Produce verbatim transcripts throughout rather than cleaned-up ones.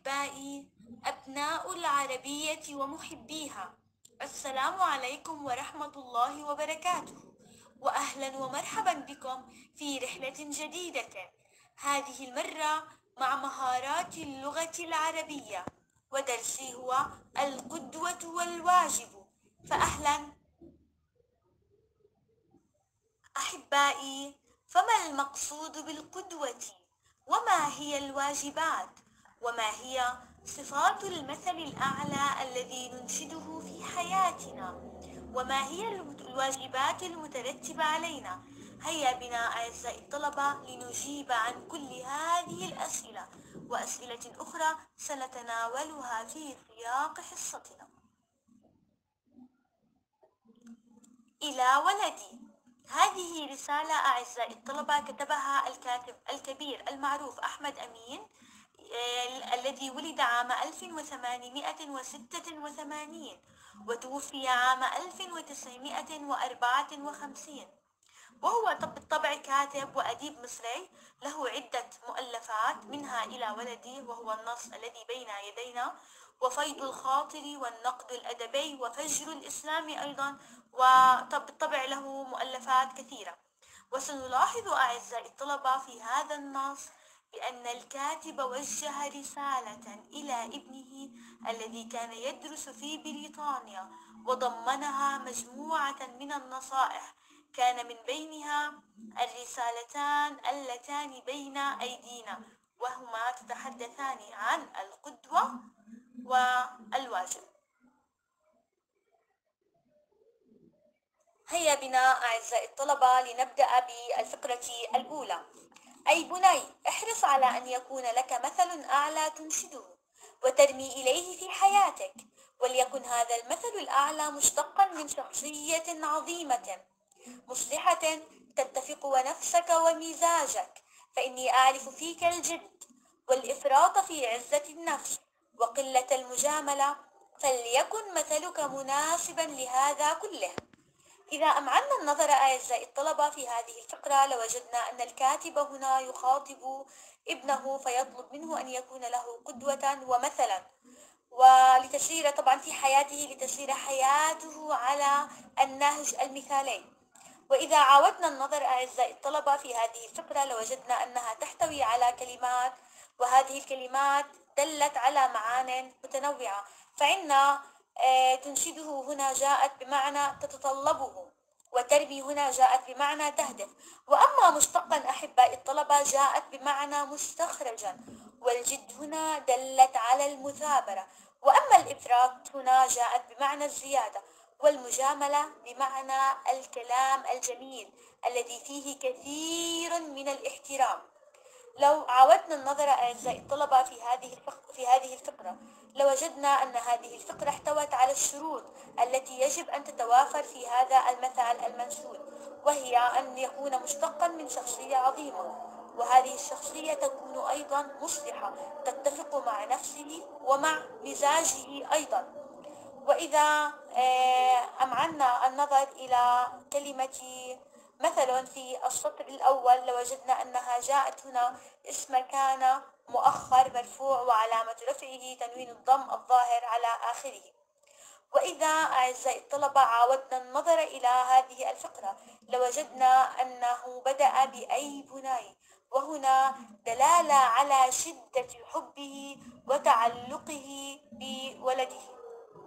أحبائي أبناء العربية ومحبيها، السلام عليكم ورحمة الله وبركاته، وأهلا ومرحبا بكم في رحلة جديدة، هذه المرة مع مهارات اللغة العربية، ودرسي هو القدوة والواجب. فأهلا أحبائي، فما المقصود بالقدوة؟ وما هي الواجبات؟ وما هي صفات المثل الأعلى الذي ننشده في حياتنا؟ وما هي الواجبات المترتبة علينا؟ هيا بنا أعزائي الطلبة لنجيب عن كل هذه الأسئلة وأسئلة أخرى سنتناولها في سياق حصتنا. إلى ولدي، هذه رسالة أعزائي الطلبة كتبها الكاتب الكبير المعروف أحمد أمين، آه، الذي ولد عام ألف وثمانمائة وستة وثمانين وتوفي عام ألف وتسعمائة وأربعة وخمسين، وهو بالطبع كاتب وأديب مصري له عدة مؤلفات، منها إلى ولدي وهو النص الذي بين يدينا، وفيض الخاطر، والنقد الأدبي، وفجر الإسلام أيضا، وبالطبع له مؤلفات كثيرة. وسنلاحظ أعزائي الطلبة في هذا النص بأن الكاتب وجه رسالة إلى ابنه الذي كان يدرس في بريطانيا، وضمنها مجموعة من النصائح كان من بينها الرسالتان اللتان بين أيدينا، وهما تتحدثان عن القدوة والواجب. هيا بنا أعزائي الطلبة لنبدأ بالفقرة الأولى. أي بني، احرص على أن يكون لك مثل أعلى تنشده وترمي إليه في حياتك، وليكن هذا المثل الأعلى مشتقا من شخصية عظيمة مصلحة تتفق ونفسك ومزاجك، فإني أعرف فيك الجد والإفراط في عزة النفس وقلة المجاملة، فليكن مثلك مناسبا لهذا كله. إذا أمعنا النظر أعزائي الطلبة في هذه الفقرة لوجدنا أن الكاتب هنا يخاطب ابنه فيطلب منه أن يكون له قدوة ومثلا، ولتسير طبعا في حياته لتسير حياته على النهج المثالي. وإذا عاودنا النظر أعزائي الطلبة في هذه الفقرة لوجدنا أنها تحتوي على كلمات، وهذه الكلمات دلت على معان متنوعة، فعندنا آه تنشده هنا جاءت بمعنى تتطلبه، وترمي هنا جاءت بمعنى تهدف، وأما مشتقا أحبائي الطلبة جاءت بمعنى مستخرجا، والجد هنا دلت على المثابرة، وأما الإفراط هنا جاءت بمعنى الزيادة، والمجاملة بمعنى الكلام الجميل الذي فيه كثير من الاحترام. لو عاودنا النظر أعزائي الطلبة في هذه الفقرة في هذه الفقرة لوجدنا أن هذه الفقرة احتوت على الشروط التي يجب أن تتوافر في هذا المثل المنشود، وهي أن يكون مشتقا من شخصية عظيمة، وهذه الشخصية تكون أيضا مصلحة تتفق مع نفسه ومع مزاجه أيضا. وإذا أمعنا النظر إلى كلمة مثلا في السطر الأول لوجدنا أنها جاءت هنا اسم كان مؤخر مرفوع وعلامة رفعه تنوين الضم الظاهر على آخره. وإذا أعزائي الطلبة عاودنا النظر إلى هذه الفقرة لوجدنا أنه بدأ بأي بني، وهنا دلالة على شدة حبه وتعلقه بولده.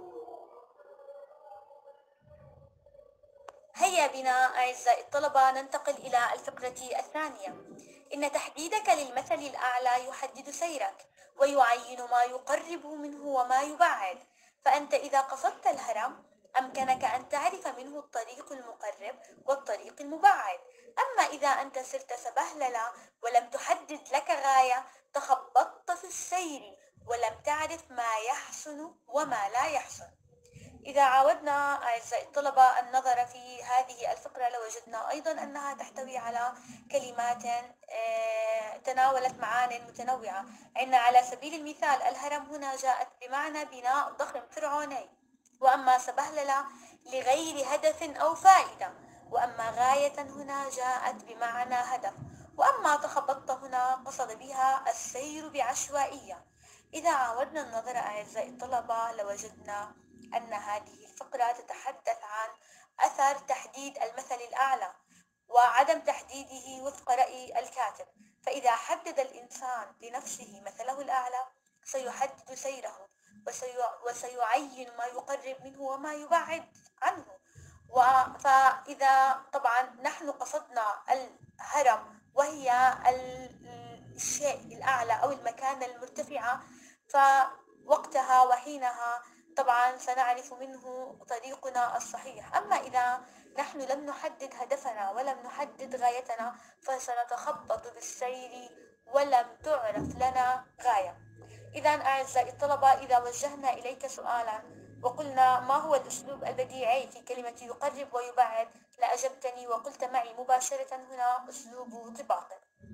هيا بنا أعزائي الطلبة ننتقل إلى الفقرة الثانية. إن تحديدك للمثل الأعلى يحدد سيرك ويعين ما يقرب منه وما يبعد، فأنت إذا قصدت الهرم أمكنك أن تعرف منه الطريق المقرب والطريق المبعد، أما إذا أنت صرت سبهللة ولم تحدد لك غاية تخبطت في السير ولم تعرف ما يحسن وما لا يحسن. إذا عاودنا أعزائي الطلبة النظر في هذه الفقرة لوجدنا أيضا أنها تحتوي على كلمات تناولت معان متنوعة. عندنا على سبيل المثال الهرم هنا جاءت بمعنى بناء ضخم فرعوني، وأما سبهللة لغير هدف أو فائدة، وأما غاية هنا جاءت بمعنى هدف، وأما تخبطت هنا قصد بها السير بعشوائية. إذا عاودنا النظر أعزائي الطلبة لوجدنا أن هذه الفقرة تتحدث عن أثر تحديد المثل الأعلى وعدم تحديده وفق رأي الكاتب. فإذا حدد الإنسان لنفسه مثله الأعلى سيحدد سيره وسيعين ما يقرب منه وما يبعد عنه. فإذا طبعا نحن قصدنا الهرم وهي الشيء الأعلى أو المكانة المرتفعة، فوقتها وحينها طبعا سنعرف منه طريقنا الصحيح. أما إذا نحن لم نحدد هدفنا ولم نحدد غايتنا فسنتخبط بالسير ولم تعرف لنا غاية. إذا أعزائي الطلبة، إذا وجهنا إليك سؤالا وقلنا ما هو الأسلوب البديعي في كلمة يقرب ويبعد لأجبتني وقلت معي مباشرة هنا أسلوب طباق.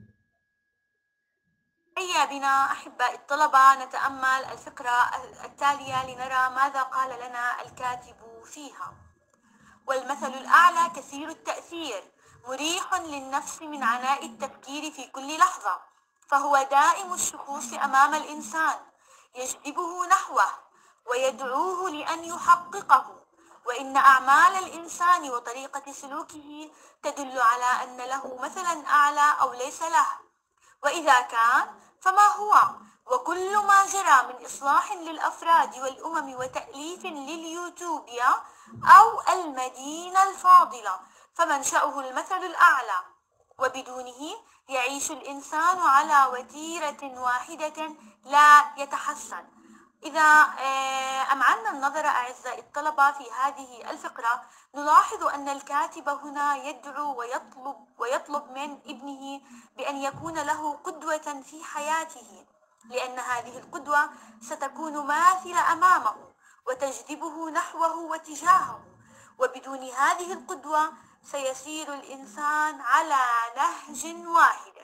هيا بنا أحبائي الطلبة نتأمل الفقرة التالية لنرى ماذا قال لنا الكاتب فيها. والمثل الأعلى كثير التأثير مريح للنفس من عناء التفكير في كل لحظة، فهو دائم الشخوص أمام الإنسان يجذبه نحوه ويدعوه لأن يحققه، وإن أعمال الإنسان وطريقة سلوكه تدل على أن له مثلا أعلى أو ليس له، وإذا كان فما هو. وكل ما جرى من إصلاح للأفراد والأمم وتأليف لليوتوبيا أو المدينة الفاضلة فمنشأه المثل الأعلى، وبدونه يعيش الإنسان على وتيرة واحدة لا يتحسن. إذا أمعنا النظر أعزائي الطلبة في هذه الفقرة نلاحظ أن الكاتب هنا يدعو ويطلب ويطلب من ابنه بأن يكون له قدوة في حياته، لأن هذه القدوة ستكون ماثلة أمامه وتجذبه نحوه وتجاهه، وبدون هذه القدوة سيسير الإنسان على نهج واحد.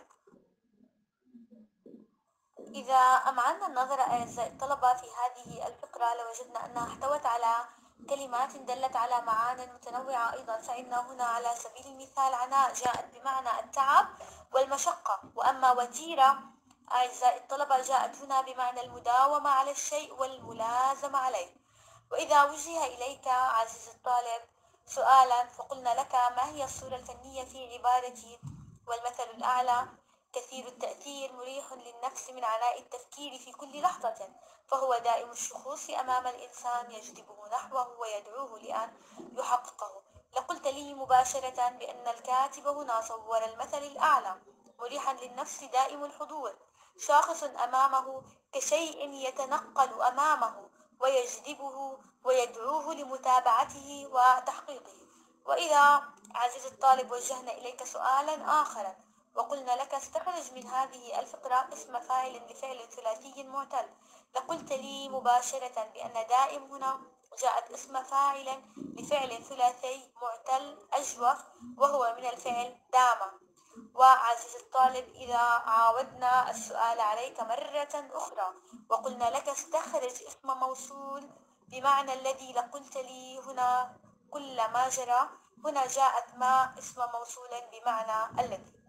إذا أمعنا النظر أعزائي الطلبة في هذه الفقرة لوجدنا أنها احتوت على كلمات دلت على معان متنوعة أيضا. فإن هنا على سبيل المثال عناء جاءت بمعنى التعب والمشقة، وأما وتيرة أعزائي الطلبة جاءت هنا بمعنى المداومة على الشيء والملازمة عليه. وإذا وجه إليك عزيزي الطالب سؤالا فقلنا لك ما هي الصورة الفنية في عبارة والمثل الأعلى كثير التأثير مريح للنفس من عناء التفكير في كل لحظة، فهو دائم الشخوص أمام الإنسان يجذبه نحوه ويدعوه لأن يحققه، لقلت لي مباشرة بأن الكاتب هنا صور المثل الأعلى مريحا للنفس دائم الحضور، شاخص أمامه كشيء يتنقل أمامه ويجذبه ويدعوه لمتابعته وتحقيقه. وإذا عزيزي الطالب وجهنا إليك سؤالا آخر وقلنا لك استخرج من هذه الفقرة اسم فاعل لفعل ثلاثي معتل، لقلت لي مباشرة بأن دائم هنا جاءت اسم فاعل لفعل ثلاثي معتل أجوف وهو من الفعل دام. وعزيزي الطالب إذا عاودنا السؤال عليك مرة أخرى وقلنا لك استخرج اسم موصول بمعنى الذي، لقلت لي هنا كل ما جرى، هنا جاءت ما اسم موصول بمعنى الذي.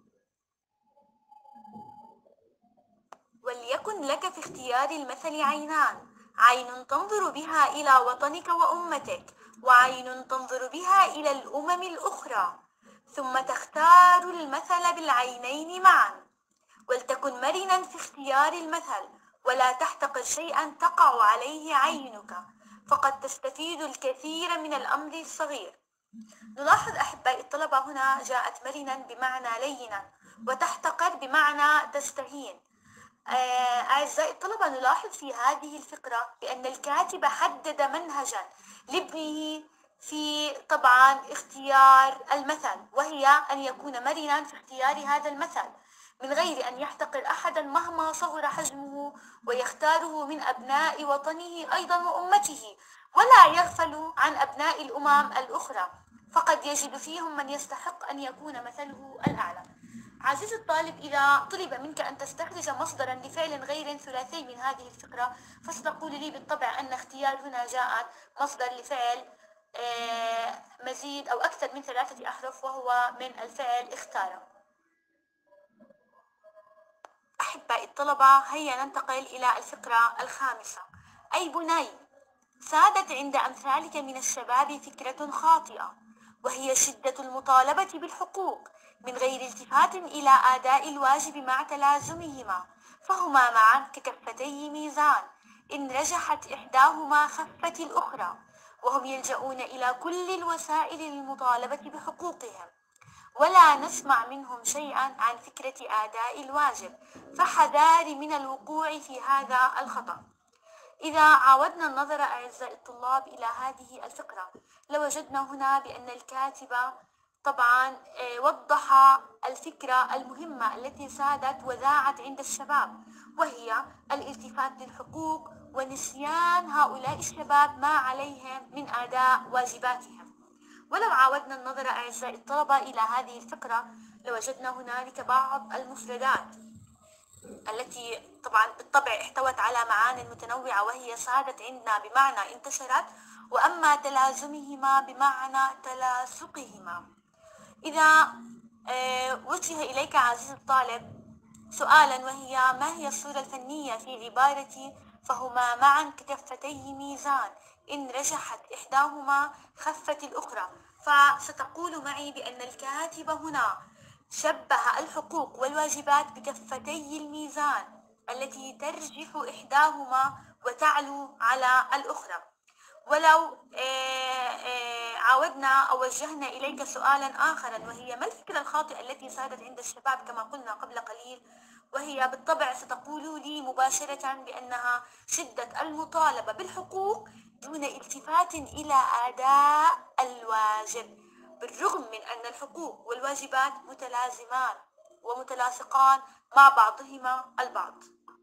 وليكن لك في اختيار المثل عينان، عين تنظر بها إلى وطنك وأمتك، وعين تنظر بها إلى الأمم الأخرى، ثم تختار المثل بالعينين معا، ولتكن مرنا في اختيار المثل ولا تحتقر شيئا تقع عليه عينك، فقد تستفيد الكثير من الأمر الصغير. نلاحظ أحبائي الطلبة هنا جاءت مرنا بمعنى لينا وتحتقر بمعنى تستهين. أعزائي الطلبة نلاحظ في هذه الفقرة بأن الكاتب حدد منهجا لابنه في طبعا اختيار المثل، وهي أن يكون مرنا في اختيار هذا المثل من غير أن يحتقر أحدا مهما صغر حجمه، ويختاره من أبناء وطنه أيضا وأمته، ولا يغفل عن أبناء الأمم الأخرى، فقد يجد فيهم من يستحق أن يكون مثله الأعلى. عزيزي الطالب إذا طلب منك أن تستخرج مصدرا لفعل غير ثلاثي من هذه الفقرة فستقول لي بالطبع أن اختيار هنا جاءت مصدر لفعل مزيد أو أكثر من ثلاثة أحرف وهو من الفعل اختار. أحبائي الطلبة، هيا ننتقل إلى الفقرة الخامسة. أي بني، سادت عند أمثالك من الشباب فكرة خاطئة، وهي شدة المطالبة بالحقوق من غير التفات إلى أداء الواجب مع تلازمهما، فهما معا ككفتي ميزان، إن رجحت إحداهما خفت الأخرى، وهم يلجؤون إلى كل الوسائل للمطالبة بحقوقهم، ولا نسمع منهم شيئا عن فكرة أداء الواجب، فحذار من الوقوع في هذا الخطأ. إذا عاودنا النظر أعزائي الطلاب إلى هذه الفقرة لوجدنا هنا بأن الكاتب طبعا وضح الفكرة المهمة التي سادت وذاعت عند الشباب، وهي الالتفات للحقوق ونسيان هؤلاء الشباب ما عليهم من أداء واجباتهم. ولو عاودنا النظر أعزائي الطلبة إلى هذه الفقرة لوجدنا هنالك بعض المفردات التي طبعا بالطبع احتوت على معان متنوعة، وهي سادت عندنا بمعنى انتشرت، وأما تلازمهما بمعنى تلاصقهما. إذا وجه إليك عزيزي الطالب سؤالا، وهي ما هي الصورة الفنية في عبارة فهما معا ككفتي ميزان إن رجحت إحداهما خفت الأخرى؟ فستقول معي بأن الكاتب هنا شبه الحقوق والواجبات بكفتي الميزان التي ترجح إحداهما وتعلو على الأخرى. ولو عاودنا أو وجهنا إليك سؤالا آخرا، وهي ما الفكرة الخاطئة التي سادت عند الشباب كما قلنا قبل قليل؟ وهي بالطبع ستقول لي مباشرة بأنها شدة المطالبة بالحقوق دون التفات إلى أداء الواجب، بالرغم من أن الحقوق والواجبات متلازمان ومتلاصقان مع بعضهما البعض.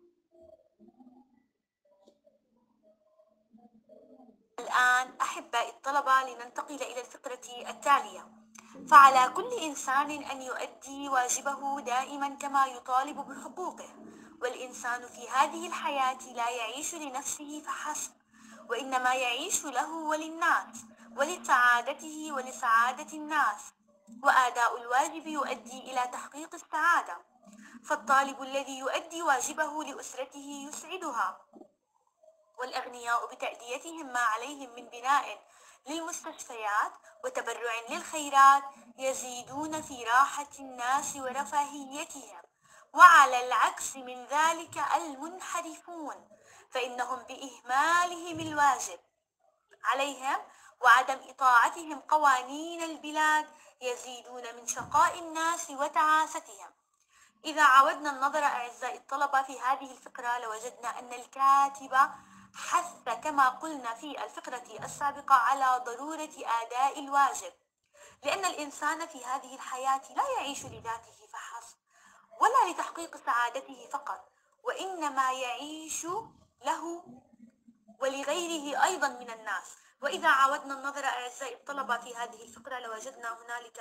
الآن أحبائي الطلبة لننتقل إلى الفقرة التالية. فعلى كل إنسان أن يؤدي واجبه دائما كما يطالب بحقوقه، والإنسان في هذه الحياة لا يعيش لنفسه فحسب، وإنما يعيش له وللناس ولسعادته ولسعادة الناس، وأداء الواجب يؤدي إلى تحقيق السعادة، فالطالب الذي يؤدي واجبه لأسرته يسعدها، والأغنياء بتأديتهم ما عليهم من بناء للمستشفيات وتبرع للخيرات يزيدون في راحة الناس ورفاهيتهم، وعلى العكس من ذلك المنحرفون فإنهم بإهمالهم الواجب عليهم وعدم إطاعتهم قوانين البلاد يزيدون من شقاء الناس وتعاستهم. إذا عاودنا النظر أعزائي الطلبة في هذه الفقرة لوجدنا أن الكاتب حث كما قلنا في الفقرة السابقة على ضرورة أداء الواجب، لأن الإنسان في هذه الحياة لا يعيش لذاته فحسب ولا لتحقيق سعادته فقط، وإنما يعيش له ولغيره أيضا من الناس. وإذا عاودنا النظر أعزائي الطلبة في هذه الفقرة لوجدنا هنالك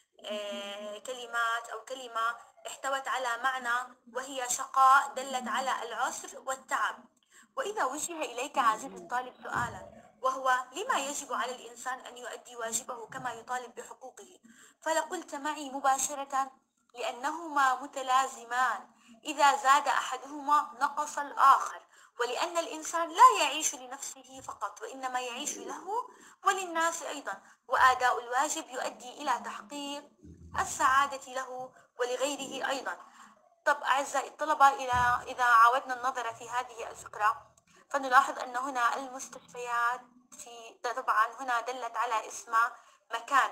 كلمات أو كلمة احتوت على معنى، وهي شقاء دلت على العسر والتعب. وإذا وجه إليك عزيزي الطالب سؤالا، وهو لما يجب على الإنسان أن يؤدي واجبه كما يطالب بحقوقه؟ فلقلت معي مباشرة لأنهما متلازمان، إذا زاد أحدهما نقص الآخر، ولأن الإنسان لا يعيش لنفسه فقط وإنما يعيش له وللناس أيضا، وأداء الواجب يؤدي إلى تحقيق السعادة له ولغيره أيضا. طب أعزائي الطلبة، إلى إذا عاودنا النظر في هذه الفقرة فنلاحظ أن هنا المستشفيات في طبعا هنا دلت على اسم مكان.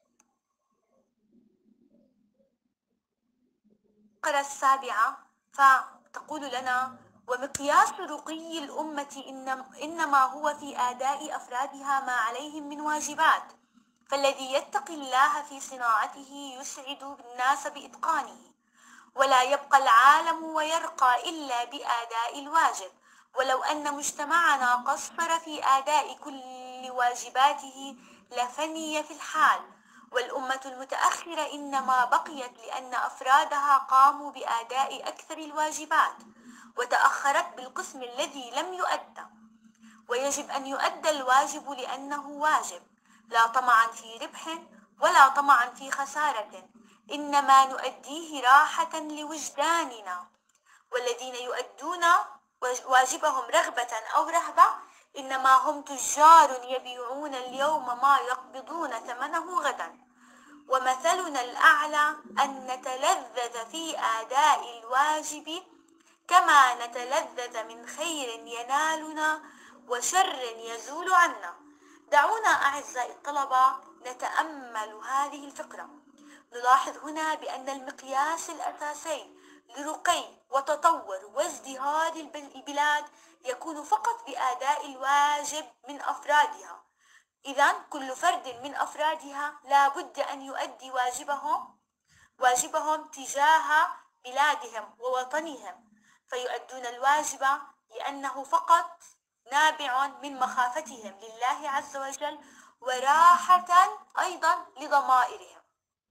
الفقرة السابعة فتقول لنا ومقياس رقي الأمة إنما هو في أداء أفرادها ما عليهم من واجبات، فالذي يتقي الله في صناعته يسعد الناس بإتقانه، ولا يبقى العالم ويرقى إلا بأداء الواجب، ولو أن مجتمعنا قصر في أداء كل واجباته لفني في الحال، والأمة المتأخرة إنما بقيت لأن أفرادها قاموا بأداء أكثر الواجبات وتأخرت بالقسم الذي لم يؤدى. ويجب أن يؤدى الواجب لأنه واجب، لا طمعا في ربح ولا طمعا في خسارة، إنما نؤديه راحة لوجداننا والذين يؤدون واجبهم رغبة أو رهبة إنما هم تجار يبيعون اليوم ما يقبضون ثمنه غدا. ومثلنا الأعلى أن نتلذذ في أداء الواجب كما نتلذذ من خير ينالنا وشر يزول عنا. دعونا أعزائي الطلبة نتأمل هذه الفقرة. نلاحظ هنا بأن المقياس الأساسي لرقي وتطور وازدهار البلاد يكون فقط بأداء الواجب من أفرادها. إذن كل فرد من أفرادها لا بد أن يؤدي واجبهم واجبهم تجاه بلادهم ووطنهم، فيؤدون الواجب لأنه فقط نابع من مخافتهم لله عز وجل وراحة أيضا لضمائرهم.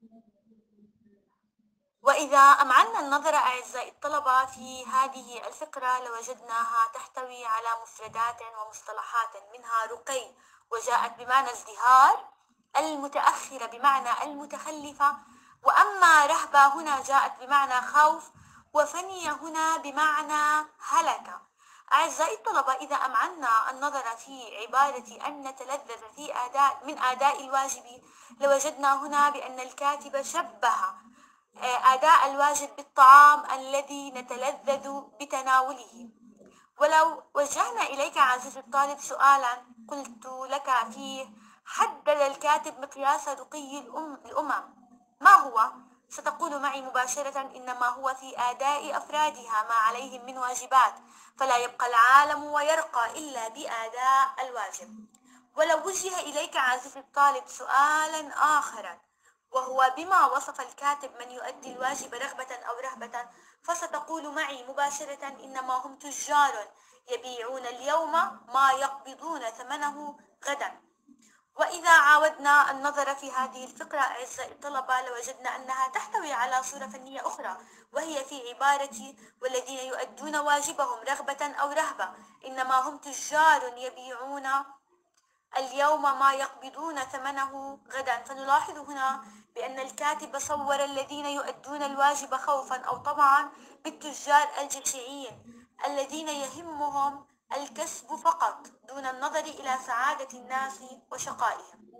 وإذا أمعنا النظر أعزائي الطلبة في هذه الفقرة لوجدناها تحتوي على مفردات ومصطلحات، منها رقي وجاءت بمعنى ازدهار، المتأخرة بمعنى المتخلفة، وأما رهبة هنا جاءت بمعنى خوف، وفني هنا بمعنى هلك. أعزائي الطلبة إذا أمعنا النظر في عبارة أن نتلذذ في أداء من أداء الواجب لوجدنا هنا بأن الكاتب شبه أداء الواجب بالطعام الذي نتلذذ بتناوله. ولو وجهنا إليك عزيزي الطالب سؤالا قلت لك فيه حدد الكاتب مقياس رقي الأمم، ما هو؟ ستقول معي مباشرة إنما هو في أداء أفرادها ما عليهم من واجبات، فلا يبقى العالم ويرقى إلا بأداء الواجب. ولو وجه إليك عزيزي الطالب سؤالا آخر وهو بما وصف الكاتب من يؤدي الواجب رغبة أو رهبة، فستقول معي مباشرة إنما هم تجار يبيعون اليوم ما يقبضون ثمنه غدا. وإذا عاودنا النظر في هذه الفقرة أعزائي الطلبة لوجدنا أنها تحتوي على صورة فنية أخرى، وهي في عبارة والذين يؤدون واجبهم رغبة أو رهبة إنما هم تجار يبيعون اليوم ما يقبضون ثمنه غدا. فنلاحظ هنا بأن الكاتب صور الذين يؤدون الواجب خوفا أو طمعا بالتجار الجشعيين الذين يهمهم الكسب فقط دون النظر إلى سعادة الناس وشقائهم.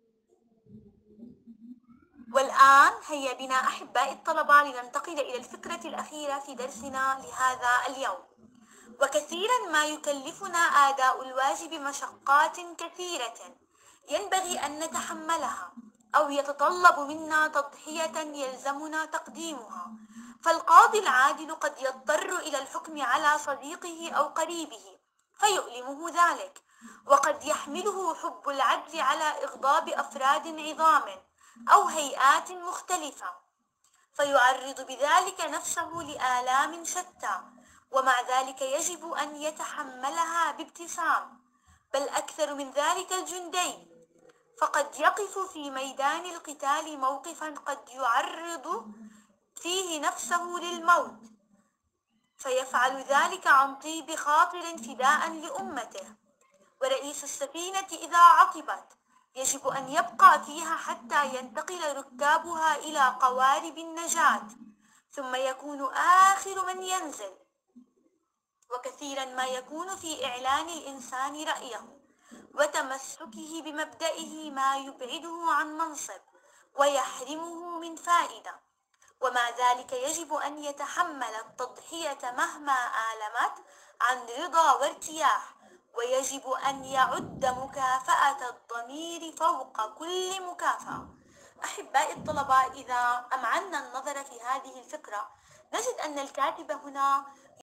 والآن هيا بنا أحبائي الطلبة لننتقل إلى الفكرة الأخيرة في درسنا لهذا اليوم. وكثيرا ما يكلفنا أداء الواجب مشقات كثيرة ينبغي أن نتحملها، أو يتطلب منا تضحية يلزمنا تقديمها، فالقاضي العادل قد يضطر إلى الحكم على صديقه أو قريبه فيؤلمه ذلك، وقد يحمله حب العدل على إغضاب أفراد عظام أو هيئات مختلفة فيعرض بذلك نفسه لآلام شتى، ومع ذلك يجب أن يتحملها بابتسام. بل أكثر من ذلك الجندي، فقد يقف في ميدان القتال موقفا قد يعرض فيه نفسه للموت، فيفعل ذلك عن طيب خاطر فداء لأمته. ورئيس السفينة إذا عطبت يجب أن يبقى فيها حتى ينتقل ركابها إلى قوارب النجاة، ثم يكون آخر من ينزل. وكثيرا ما يكون في إعلان الإنسان رأيه وتمسكه بمبدئه ما يبعده عن منصب ويحرمه من فائدة، ومع ذلك يجب أن يتحمل التضحية مهما آلمت عن رضا وارتياح، ويجب أن يعد مكافأة الضمير فوق كل مكافأة. أحبائي الطلبة إذا أمعنا النظر في هذه الفكرة نجد أن الكاتب هنا